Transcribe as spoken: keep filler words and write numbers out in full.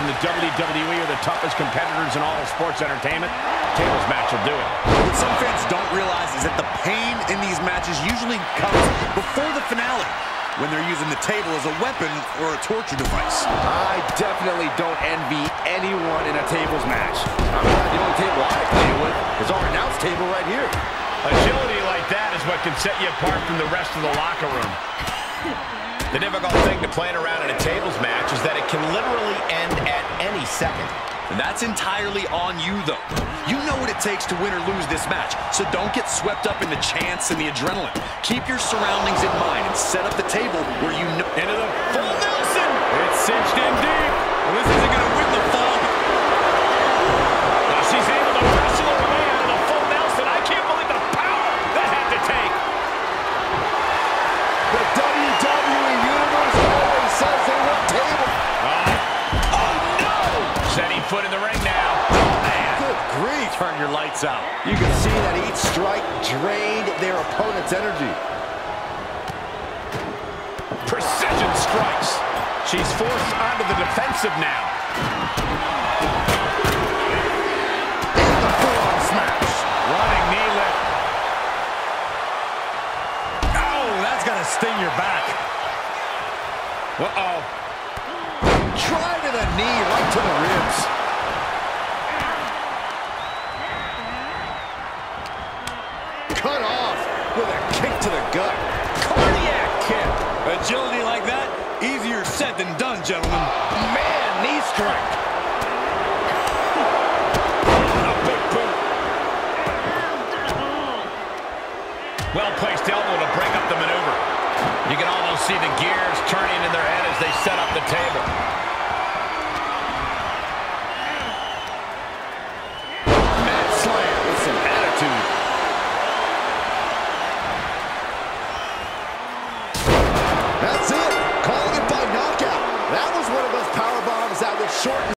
in the W W E are the toughest competitors in all of sports entertainment, tables match will do it. What some fans don't realize is that the pain in these matches usually comes before the finale, when they're using the table as a weapon or a torture device. I definitely don't envy anyone in a tables match. I'm glad the only table I play with is our announce table right here. Agility like that is what can set you apart from the rest of the locker room. The difficult thing to playing around in a tables match is that it can literally end at any second. And that's entirely on you, though. You know what it takes to win or lose this match, so don't get swept up in the chance and the adrenaline. Keep your surroundings in mind and set up the table where you know. Into the full Nelson. It's cinched in deep. Well, this isn't going to win the fall. Well, she's able to wrestle her way out of the full Nelson. I can't believe the power that had to take. The W W E Universe always says they want table. Oh, oh no! Setting foot in the ring now. Oh, man. Good grief. Turn your lights out. You can see that each strike drained their opponent's energy. Precision strikes. She's forced onto the defensive now. And the full-on smash. Running knee lift. Oh, that's going to sting your back. Uh-oh. Try to the knee, right to the ribs. Cut off with a kick to the gut. Cardiac kick. Agility like that, easier said than done, gentlemen. Man, knee strike. A big boot. Well-placed elbow to break up the maneuver. You can almost see the gears turning in their head as they set up the table. Mad slam with some attitude. That's it. Calling it by knockout. That was one of those power bombs that would shorten